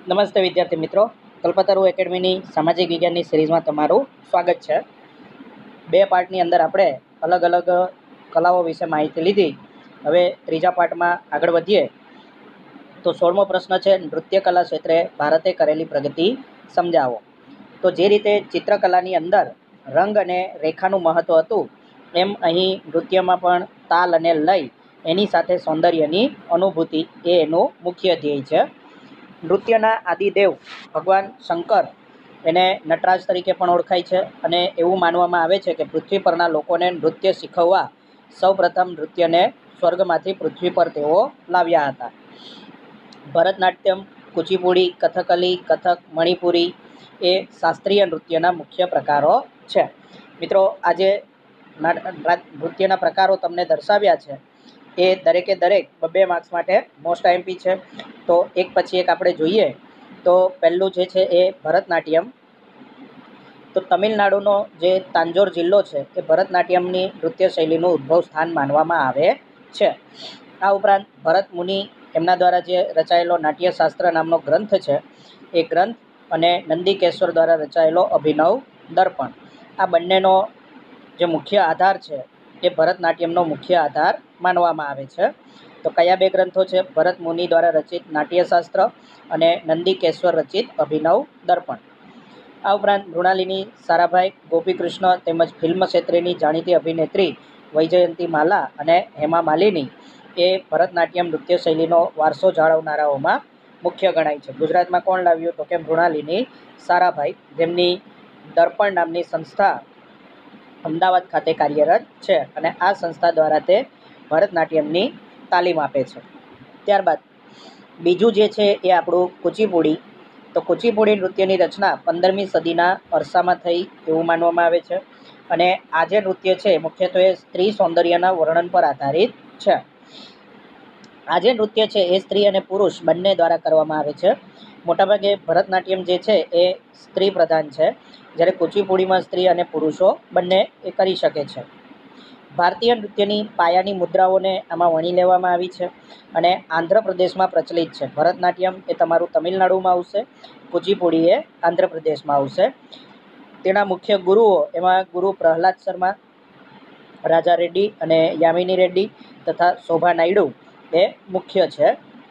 નમસ્તે વિદ્યાર્થી મિત્રો, કલ્પતરુ એકેડમીની સામાજિક વિજ્ઞાનની સિરીઝમાં તમારું સ્વાગત છે। બે પાર્ટની અંદર આપણે અલગ અલગ કલાઓ વિશે માહિતી લીધી। હવે ત્રીજા પાર્ટમાં આગળ વધીએ તો 16મો પ્રશ્ન છે, નૃત્ય કલા ક્ષેત્રે ભારતે કરેલી પ્રગતિ સમજાવો। તો જે રીતે ચિત્રકલાની અંદર રંગ અને રેખાનું મહત્વ હતું, એમ અહીં નૃત્યમાં પણ તાલ અને લય એની સાથે સૌંદર્યની અનુભૂતિ એ એનું મુખ્ય ધ્યેય છે। નૃત્યના આદિદેવ ભગવાન શંકર એને નટરાજ તરીકે પણ ઓળખાય છે અને એવું માનવામાં આવે છે કે પૃથ્વી પરના લોકોને નૃત્ય શીખવવા સૌપ્રથમ નૃત્યને સ્વર્ગમાંથી પૃથ્વી પર તેઓ લાવ્યા હતા। ભરતનાટ્યમ, કુચીપુડી, કથકલી, કથક, મણિપુરી એ શાસ્ત્રીય નૃત્યના મુખ્ય પ્રકારો છે। મિત્રો, આજે નૃત્યના પ્રકારો તમને દર્શાવ્યા છે એ દરેકે દરેક 2 માર્ક્સ માટે મોસ્ટ આઈએમપી છે। તો એક પછી એક આપણે જોઈએ તો પહેલું જે છે એ ભરતનાટ્યમ। તો તમિલનાડુનો જે તાંજોર જિલ્લો છે એ ભરતનાટ્યમની નૃત્ય શૈલીનું ઉદ્ભવ સ્થાન માનવામાં આવે છે। આ ઉપરાંત ભરત મુનિ એમના દ્વારા જે રચાયેલો નાટ્યશાસ્ત્ર નામનો ગ્રંથ છે એ ગ્રંથ અને નંદિકેશ્વર દ્વારા રચાયેલો અભિનવ દર્પણ, આ બંનેનો જે મુખ્ય આધાર છે એ ભરતનાટ્યમનો મુખ્ય આધાર માનવામાં આવે છે। તો કયા 2 ગ્રંથો છે? ભરત મુનિ દ્વારા રચિત નાટ્યશાસ્ત્ર અને નંદિકેશ્વર રચિત અભિનવ દર્પણ। આ ઉપરાંત મૃણાલિની સારાભાઈ, ગોપીકૃષ્ણ તેમજ ફિલ્મ ક્ષેત્રેની જાણીતી અભિનેત્રી વૈજયંતી માલા અને હેમા માલિની એ ભરતનાટ્યમ નૃત્ય શૈલીનો વારસો જાળવનારાઓમાં મુખ્ય ગણાય છે। ગુજરાતમાં કોણ લાવ્યું? તો કે મૃણાલિની સારાભાઈ, જેમની દર્પણ નામની સંસ્થા અમદાવાદ ખાતે કાર્યરત છે અને આ સંસ્થા દ્વારા તે ભરતનાટ્યમની તાલીમ આપે છે। ત્યારબાદ બીજું જે છે એ આપણું કુચીપુડી। તો કુચીપુડી નૃત્યની રચના 15મી સદીના અરસામાં થઈ એવું માનવામાં આવે છે અને આ જે નૃત્ય છે મુખ્યત્વે સ્ત્રી સૌંદર્યના વર્ણન પર આધારિત છે। આ જે નૃત્ય છે એ સ્ત્રી અને પુરુષ બંને દ્વારા કરવામાં આવે છે। મોટાભાગે ભરતનાટ્યમ જે છે એ સ્ત્રી પ્રધાન છે, જ્યારે કુચીપુડીમાં સ્ત્રી અને પુરુષો બંને એ કરી શકે છે। ભારતીય નૃત્યની પાયાની મુદ્રાઓને આમાં વણી લેવામાં આવી છે અને આંધ્રપ્રદેશમાં પ્રચલિત છે। ભરતનાટ્યમ એ તમારું તમિલનાડુમાં આવશે, કુચીપુડી એ આંધ્રપ્રદેશમાં આવશે। તેના મુખ્ય ગુરુઓ એમાં ગુરુ પ્રહલાદ શર્મા, રાજા રેડ્ડી અને યામિની રેડ્ડી તથા શોભા નાયડુ એ મુખ્ય છે।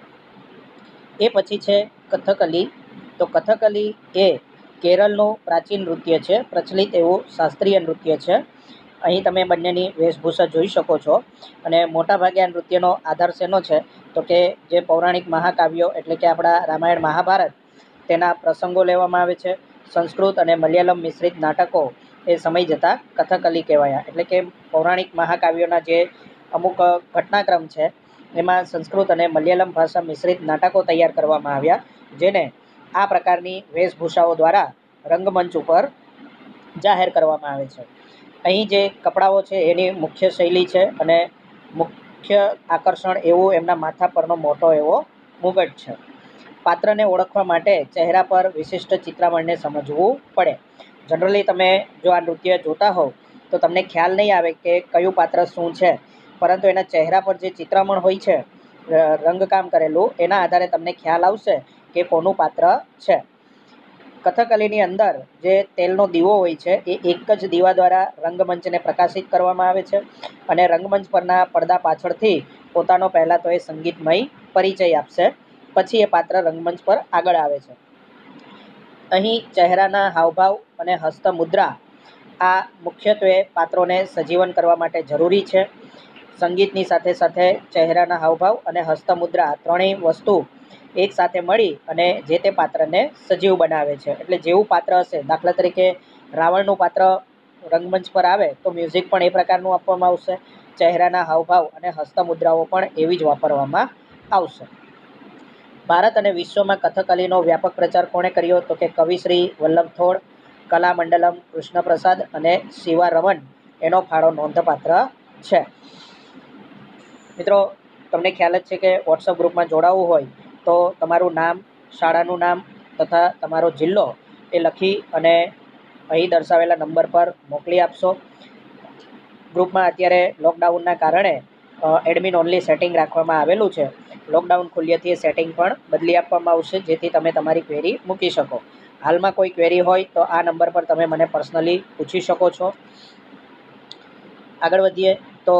એ પછી છે કથકલી। તો કથકલી એ કેરળનું પ્રાચીન નૃત્ય છે, પ્રચલિત એવું શાસ્ત્રીય નૃત્ય છે। અહીં તમે બંનેની વેશભૂષા જોઈ શકો છો અને મોટાભાગે આ નૃત્યનો આધાર શેનો છે? તો કે જે પૌરાણિક મહાકાવ્યો એટલે કે આપણા રામાયણ મહાભારત તેના પ્રસંગો લેવામાં આવે છે। સંસ્કૃત અને મલયાલમ મિશ્રિત નાટકો એ સમય જતાં કથકલી કહેવાયા, એટલે કે પૌરાણિક મહાકાવ્યોના જે અમુક ઘટનાક્રમ છે એમાં સંસ્કૃત અને મલયાલમ ભાષા મિશ્રિત નાટકો તૈયાર કરવામાં આવ્યા, જેને આ પ્રકારની વેશભૂષાઓ દ્વારા રંગમંચ ઉપર જાહેર કરવામાં આવે છે। અહીં જે કપડાઓ છે એની મુખ્ય શૈલી છે અને મુખ્ય આકર્ષણ એવું એમના માથા પરનો મોટો એવો મુગટ છે। પાત્રને ઓળખવા માટે ચહેરા પર વિશિષ્ટ ચિત્રામણને સમજવું પડે। જનરલી તમે જો આ નૃત્ય જોતા હોવ તો તમને ખ્યાલ નહીં આવે કે કયું પાત્ર શું છે, પરંતુ એના ચહેરા પર જે ચિત્રામણ હોય છે રંગકામ કરેલું, એના આધારે તમને ખ્યાલ આવશે કે કોનું પાત્ર છે। કથકલીની અંદર જે તેલનો દીવો હોય છે એ એક જ દીવા દ્વારા રંગમંચને પ્રકાશિત કરવામાં આવે છે અને રંગમંચ પરના પડદા પાછળથી પોતાનો પહેલાં તો એ સંગીતમય પરિચય આપશે, પછી એ પાત્ર રંગમંચ પર આગળ આવે છે। અહીં ચહેરાના હાવભાવ અને હસ્તમુદ્રા આ મુખ્યત્વે પાત્રોને સજીવન કરવા માટે જરૂરી છે। સંગીતની સાથે સાથે ચહેરાના હાવભાવ અને હસ્તમુદ્રા ત્રણેય વસ્તુ એક સાથે મળી અને જે તે પાત્રને સજીવ બનાવે છે। એટલે જેવું પાત્ર હશે, દાખલા તરીકે રાવણનું પાત્ર રંગમંચ પર આવે તો મ્યુઝિક પણ એ પ્રકારનું આપવામાં આવશે, ચહેરાના હાવભાવ અને હસ્તમુદ્રાઓ પણ એવી જ વાપરવામાં આવશે। ભારત અને વિશ્વમાં કથકલીનો વ્યાપક પ્રચાર કોણે કર્યો? તો કે કવિશ્રી વલ્લભ થોડ, કલામંડલમ કૃષ્ણપ્રસાદ અને શિવા રમન એનો ફાળો નોંધપાત્ર છે। મિત્રો, તમને ખ્યાલ જ છે કે વોટ્સઅપ ગ્રુપમાં જોડાવવું હોય તો તમારું નામ, શાળાનું નામ તથા તમારો જિલ્લો એ લખી અને અહીં દર્શાવેલા નંબર પર મોકલી આપશો। ગ્રુપમાં અત્યારે લોકડાઉનના કારણે એડમિન ઓનલી સેટિંગ રાખવામાં આવેલું છે. લોકડાઉન ખુલ્યાથી એ સેટિંગ પણ બદલી આપવામાં આવશે, જેથી તમે તમારી ક્વેરી મૂકી શકો. હાલમાં કોઈ ક્વેરી હોય તો આ નંબર પર તમે મને પર્સનલી પૂછી શકો છો. આગળ વધીએ તો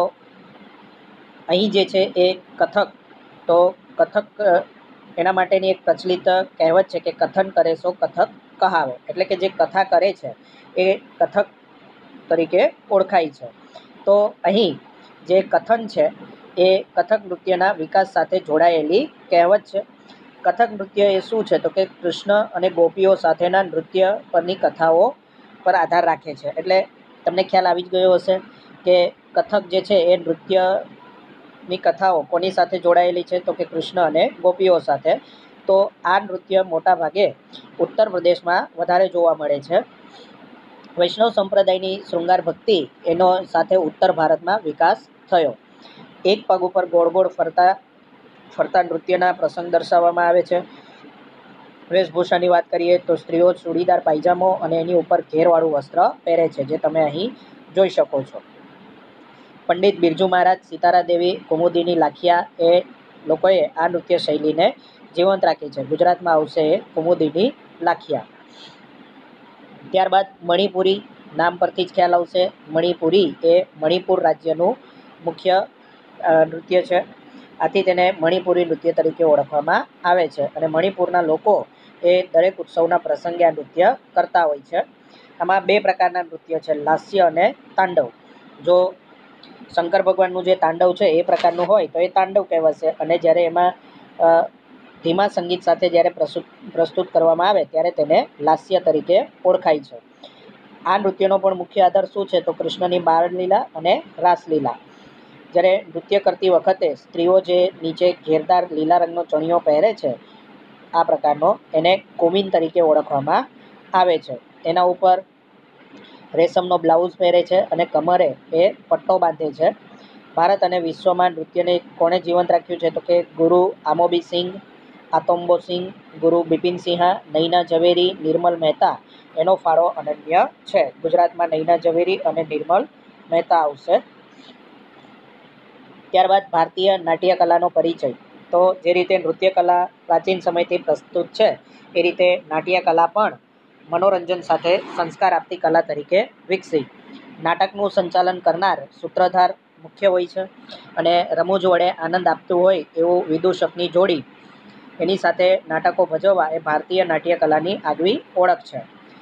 અહીં જે છે એ કથક, તો કથક એના માટેની એક પ્રચલિત કહેવત છે કે કથન કરે સો કથક કહાવે, એટલે કે જે કથા કરે છે એ કથક તરીકે ઓળખાય છે. તો અહીં જે કથન છે એ કથક નૃત્યના વિકાસ સાથે જોડાયેલી કહેવત છે. કથક નૃત્ય એ શું છે તો કે કૃષ્ણ અને ગોપીઓ સાથેના નૃત્ય પરની કથાઓ પર આધાર રાખે છે. એટલે તમને ખ્યાલ આવી જ ગયો હશે કે કથક જે છે એ નૃત્યની કથાઓ કોની સાથે જોડાયેલી છે તો કે કૃષ્ણ અને ગોપીઓ સાથે. તો આ નૃત્ય મોટા ભાગે ઉત્તર પ્રદેશમાં વધારે જોવા મળે છે. વૈષ્ણવ સંપ્રદાયની શૃંગાર ભક્તિ એનો સાથે ઉત્તર ભારતમાં વિકાસ થયો. એક પગ ઉપર ગોળ ગોળ ફરતા નૃત્યના પ્રસંગ દર્શાવવામાં આવે છે. વેશભૂષાની વાત કરીએ તો સ્ત્રીઓ ચૂડીદાર પાયજામો અને એની ઉપર ઘેરવાળું વસ્ત્ર પહેરે છે, જે તમે અહીં જોઈ શકો છો. પંડિત બિરજુ મહારાજ, સિતારા દેવી, કુમુદિની લાખિયા એ લોકોએ આ નૃત્ય શૈલીને જીવંત રાખી છે. ગુજરાતમાં આવશે એ કુમુદિની લાખિયા. ત્યારબાદ મણિપુરી, નામ પરથી જ ખ્યાલ આવશે. મણિપુરી એ મણિપુર રાજ્યનું મુખ્ય નૃત્ય છે. આથી તેને મણિપુરી નૃત્ય તરીકે ઓળખવામાં આવે છે. અને મણિપુરના લોકો એ દરેક ઉત્સવના પ્રસંગે આ નૃત્ય કરતા હોય છે. આમાં બે પ્રકારના નૃત્ય છે, લાસ્ય અને તાંડવ. જો શંકર ભગવાનનું જે તાંડવ છે એ પ્રકારનું હોય તો એ તાંડવ કહેવાશે, અને જ્યારે એમાં ધીમા સંગીત સાથે જ્યારે પ્રસ્તુત કરવામાં આવે ત્યારે તેને લાસ્ય તરીકે ઓળખાય છે. આ નૃત્યનો પણ મુખ્ય આધાર શું છે તો કૃષ્ણની બાળલીલા અને રાસલીલા. જ્યારે નૃત્ય કરતી વખતે સ્ત્રીઓ જે નીચે ઘેરદાર લીલા રંગનો ચણિયો પહેરે છે આ પ્રકારનો, એને કોમિન તરીકે ઓળખવામાં આવે છે. એના ઉપર રેશમનો બ્લાઉઝ પહેરે છે અને કમરે એ પટ્ટો બાંધે છે. ભારત અને વિશ્વમાં નૃત્યને કોણે જીવંત રાખ્યું છે તો કે ગુરુ આમોબી સિંહ, આતોમ્બો સિંહ, ગુરુ બિપિન સિંહા, નૈના ઝવેરી, નિર્મલ મહેતા, એનો ફાળો અનન્ય છે. ગુજરાતમાં નૈના ઝવેરી અને નિર્મલ મહેતા આવશે. ત્યારબાદ ભારતીય નાટ્ય કલાનો પરિચય. તો જે રીતે નૃત્ય કલા પ્રાચીન સમયથી પ્રસ્તુત છે એ રીતે નાટ્ય કલા પણ મનોરંજન સાથે સંસ્કાર આપતી કલા તરીકે વિકસી. નાટકનું સંચાલન કરનાર સૂત્રધાર મુખ્ય હોય છે, અને રમૂજ વડે આનંદ આપતું હોય એવું વિદૂષકની જોડી એની સાથે નાટકો ભજવવા એ ભારતીય નાટ્ય કલાની આગવી ઓળખ છે.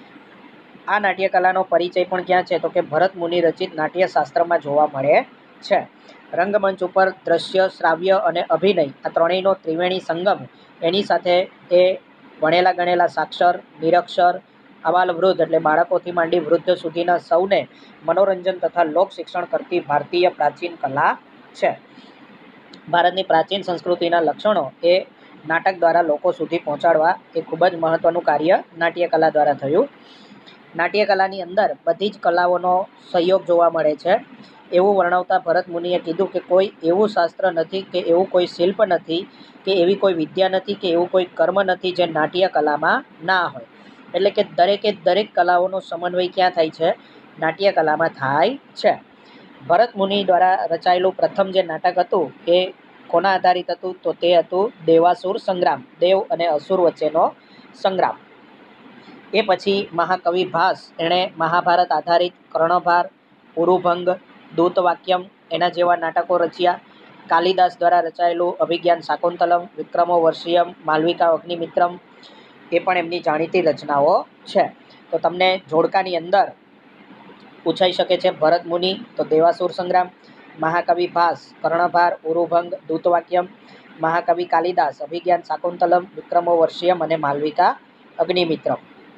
આ નાટ્ય કલાનો પરિચય પણ ક્યાં છે તો કે ભરત મુનિ રચિત નાટ્યશાસ્ત્રમાં જોવા મળે છે. રંગમંચ ઉપર દ્રશ્ય, શ્રાવ્ય અને અભિનય આ ત્રણેયનો ત્રિવેણી સંગમ, એની સાથે એ ભણેલા ગણેલા સાક્ષર, નિરક્ષર, અબાલ વૃદ્ધ એટલે બાળકોથી માંડી વૃદ્ધ સુધીના સૌને મનોરંજન તથા લોક શિક્ષણ કરતી ભારતીય પ્રાચીન કલા છે. ભારતની પ્રાચીન સંસ્કૃતિના લક્ષણો એ નાટક દ્વારા લોકો સુધી પહોંચાડવા એ ખૂબ જ મહત્વનું કાર્ય નાટ્ય કલા દ્વારા થયું. નાટ્ય કલાની અંદર બધી જ કલાઓનો સહયોગ જોવા મળે છે. એવું વર્ણવતા ભરત મુનિએ કીધું કે કોઈ એવું શાસ્ત્ર નથી, કે એવું કોઈ શિલ્પ નથી, કે એવી કોઈ વિદ્યા નથી, કે એવું કોઈ કર્મ નથી જે નાટ્ય કલામાં ના હોય. એટલે કે દરેકે દરેક કલાઓનો સમન્વય ક્યાં થાય છે? નાટ્ય કલામાં થાય છે. ભરત મુનિ દ્વારા રચાયેલું પ્રથમ જે નાટક હતું એ કોના આધારિત હતું તો તે હતું દેવાસુર સંગ્રામ, દેવ અને અસુર વચ્ચેનો સંગ્રામ. એ પછી મહાકવિ ભાસ એણે મહાભારત આધારિત કર્ણભાર, ઉરુભંગ, દૂતવાક્યમ એના જેવા નાટકો રચ્યા. કાલિદાસ દ્વારા રચાયેલું અભિજ્ઞાન શાકુંતલમ, વિક્રમો વર્ષિયમ, માલવિકા અગ્નિમિત્રમ એ પણ એમની જાણીતી રચનાઓ છે. તો તમને જોડકાની અંદર પૂછાઈ શકે છે ભરત મુનિ તો દેવાસુર સંગ્રામ, મહાકવિ ભાસ કર્ણભાર, ઉરુભંગ, દૂતવાક્યમ, મહાકવિ કાલિદાસ અભિજ્ઞાન શાકુંતલમ, વિક્રમો વર્ષિયમ અને માલવિકા અગ્નિમિત્રમ.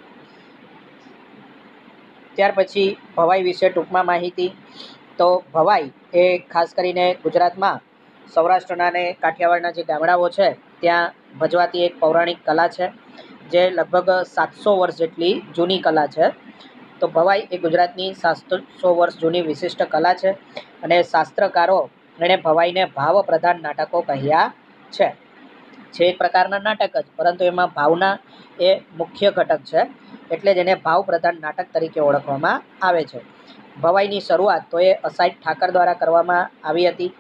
ત્યાર પછી ભવાઈ વિશે ટૂંકમાં માહિતી. તો ભવાઈ એ ખાસ કરીને ગુજરાતમાં સૌરાષ્ટ્રના અને કાઠિયાવાડના જે ગામડાઓ છે ત્યાં ભજવાતી એક પૌરાણિક કલા છે, જે લગભગ 700 વર્ષ જેટલી જૂની કલા છે. તો ભવાઈ એ ગુજરાતની 700 વર્ષ જૂની વિશિષ્ટ કલા છે, અને શાસ્ત્રકારો એણે ભવાઈને ભાવ પ્રધાન નાટકો કહ્યા છે. છે એક પ્રકારના નાટક જ, પરંતુ એમાં ભાવના એ મુખ્ય ઘટક છે, એટલે જ એને ભાવ પ્રધાન નાટક તરીકે ઓળખવામાં આવે છે. ભવાઈની શરૂઆત તો એ અસાઈડ ઠાકર દ્વારા કરવામાં આવી હતી.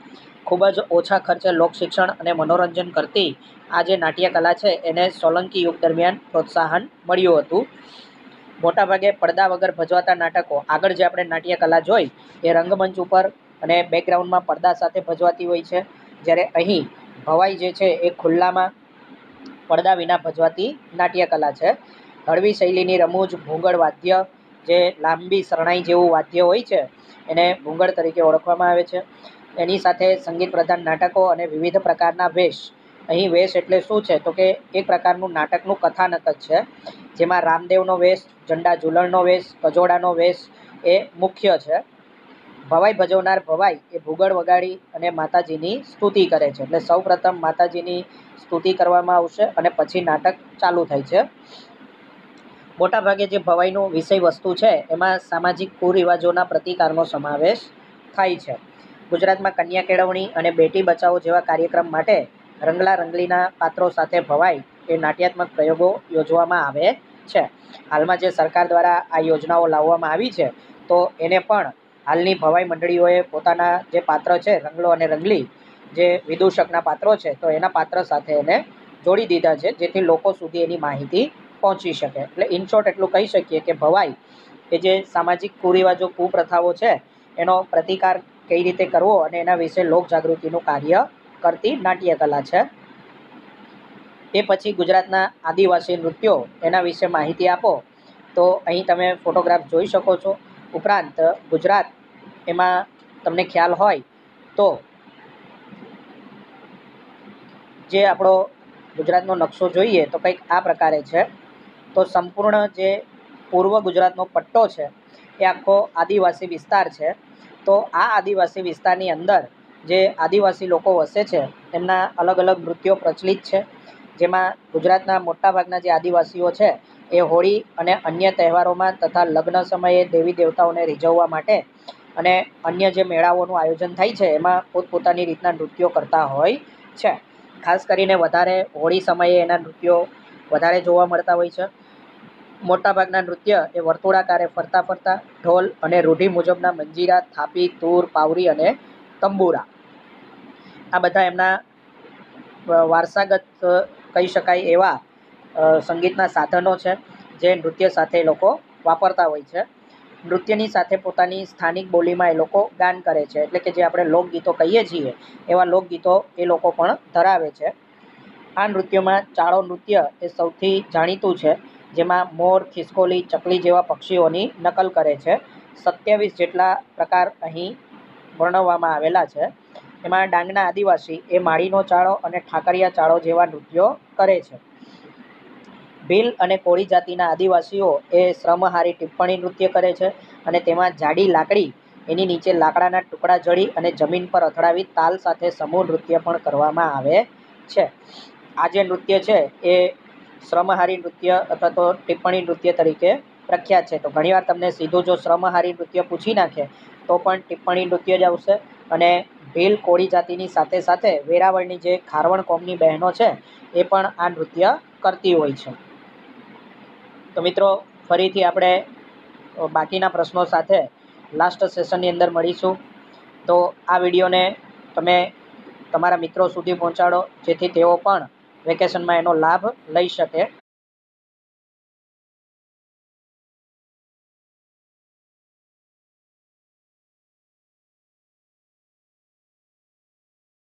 ખૂબ જ ઓછા ખર્ચે લોકશિક્ષણ અને મનોરંજન કરતી આ જે નાટ્ય કલા છે એને સોલંકી યુગ દરમિયાન પ્રોત્સાહન મળ્યું હતું. મોટાભાગે પડદા વગર ભજવાતા નાટકો, આગળ જે આપણે નાટ્ય કલા જોઈ એ રંગમંચ ઉપર અને બેકગ્રાઉન્ડમાં પડદા સાથે ભજવાતી હોય છે, જ્યારે અહીં ભવાઈ જે છે એ ખુલ્લામાં પડદા વિના ભજવાતી નાટ્ય કલા છે. હળવી શૈલીની રમૂજ, ભૂંગળ વાદ્ય, જે લાંબી શરણાઈ જેવું વાદ્ય હોય છે એને ભૂંગળ તરીકે ઓળખવામાં આવે છે. એની સાથે સંગીત પ્રધાન નાટકો અને વિવિધ પ્રકારના વેશ. અહીં વેશ એટલે શું છે તો કે એક પ્રકારનું નાટકનું કથાનક જ છે, જેમાં રામદેવનો વેશ, ઝંડા ઝૂલણનો વેશ, કજોડાનો વેશ એ મુખ્ય છે. ભવાઈ ભજવનાર ભવાઈ એ ભૂગળ વગાડી અને માતાજીની સ્તુતિ કરે છે. એટલે સૌપ્રથમ માતાજીની સ્તુતિ કરવામાં આવશે અને પછી નાટક ચાલુ થાય છે. મોટાભાગે જે ભવાઈનું વિષય વસ્તુ છે એમાં સામાજિક કુરિવાજોના પ્રતિકારનો સમાવેશ થાય છે. ગુજરાતમાં કન્યા કેળવણી અને બેટી બચાવો જેવા કાર્યક્રમ માટે રંગલા રંગલીના પાત્રો સાથે ભવાઈ એ નાટ્યાત્મક પ્રયોગો યોજવામાં આવે છે. હાલમાં જે સરકાર દ્વારા આ યોજનાઓ લાવવામાં આવી છે તો એને પણ હાલની ભવાઈ મંડળીઓએ પોતાના જે પાત્ર છે રંગલો અને રંગલી, જે વિદૂષકના પાત્રો છે તો એના પાત્ર સાથે એને જોડી દીધા છે, જેથી લોકો સુધી એની માહિતી પહોંચી શકે. એટલે ઇન શોર્ટ એટલું કહી શકીએ કે ભવાઈ એ જે સામાજિક કુરિવાજો, કુપ્રથાઓ છે એનો પ્રતિકાર કઈ રીતે કરવો અને એના વિશે લોકજાગૃતિનું કાર્ય કરતી નાટ્ય કલા છે. એ પછી ગુજરાતના આદિવાસી નૃત્યો, એના વિશે માહિતી આપો તો અહીં તમે ફોટોગ્રાફ જોઈ શકો છો. ઉપરાંત ગુજરાત એમાં તમને ખ્યાલ હોય તો જે આપણો ગુજરાતનો નકશો જોઈએ તો કંઈક આ પ્રકારે છે. તો સંપૂર્ણ જે પૂર્વ ગુજરાતનો પટ્ટો છે એ આખો આદિવાસી વિસ્તાર છે. તો આ આદિવાસી વિસ્તારની અંદર જે આદિવાસી લોકો વસે છે એમના અલગ અલગ નૃત્યો પ્રચલિત છે, જેમાં ગુજરાતના મોટાભાગના જે આદિવાસીઓ છે એ હોળી અને અન્ય તહેવારોમાં તથા લગ્ન સમયે દેવી દેવતાઓને રીઝવવા માટે અને અન્ય જે મેળાઓનું આયોજન થાય છે એમાં પોતપોતાની રીતના નૃત્યો કરતા હોય છે. ખાસ કરીને વધારે હોળી સમયે એના નૃત્યો વધારે જોવા મળતા હોય છે. મોટાભાગના નૃત્ય એ વર્તુળાકારે ફરતા ફરતા ઢોલ અને રૂઢિ મુજબના મંજીરા, થાપી, તૂર, પાવરી અને તંબુરા, આ બધા એમના વારસાગત કહી શકાય એવા સંગીતના સાધનો છે જે નૃત્ય સાથે એ લોકો વાપરતા હોય છે. નૃત્યની સાથે પોતાની સ્થાનિક બોલીમાં એ લોકો ગાન કરે છે, એટલે કે જે આપણે લોકગીતો કહીએ છીએ એવા લોકગીતો એ લોકો પણ ધરાવે છે. આ નૃત્યોમાં ચાળો નૃત્ય એ સૌથી જાણીતું છે, જેમાં મોર, ખિસકોલી, ચકલી જેવા પક્ષીઓની નકલ કરે છે. 27 જેટલા પ્રકાર અહીં વર્ણવવામાં આવેલા છે. એમાં ડાંગના આદિવાસી એ માળીનો ચાળો અને ઠાકરિયા ચાળો જેવા નૃત્યો કરે છે. ભીલ અને કોળી જાતિના આદિવાસીઓ એ શ્રમહારી ટિપ્પણી નૃત્ય કરે છે અને તેમાં જાડી લાકડી, એની નીચે લાકડાના ટુકડા જડી અને જમીન પર અથડાવી તાલ સાથે સમૂહ નૃત્ય પણ કરવામાં આવે છે. આ જે નૃત્ય છે એ શ્રમહારી નૃત્ય અથવા તો ટિપ્પણી નૃત્ય તરીકે પ્રખ્યાત છે. તો ઘણીવાર તમને સીધું જો શ્રમહારી નૃત્ય પૂછી નાખે તો પણ ટિપ્પણી નૃત્ય જ આવશે. અને ભીલ કોળી જાતિની સાથે સાથે વેરાવળની જે ખારવણ કોમની બહેનો છે એ પણ આ નૃત્ય કરતી હોય છે. તો મિત્રો, ફરીથી આપણે બાકીના પ્રશ્નો સાથે લાસ્ટ સેશનની અંદર મળીશું. તો આ વિડીયોને તમે તમારા મિત્રો સુધી પહોંચાડો, જેથી તેઓ પણ વેકેશનમાં એનો લાભ લઈ શકે.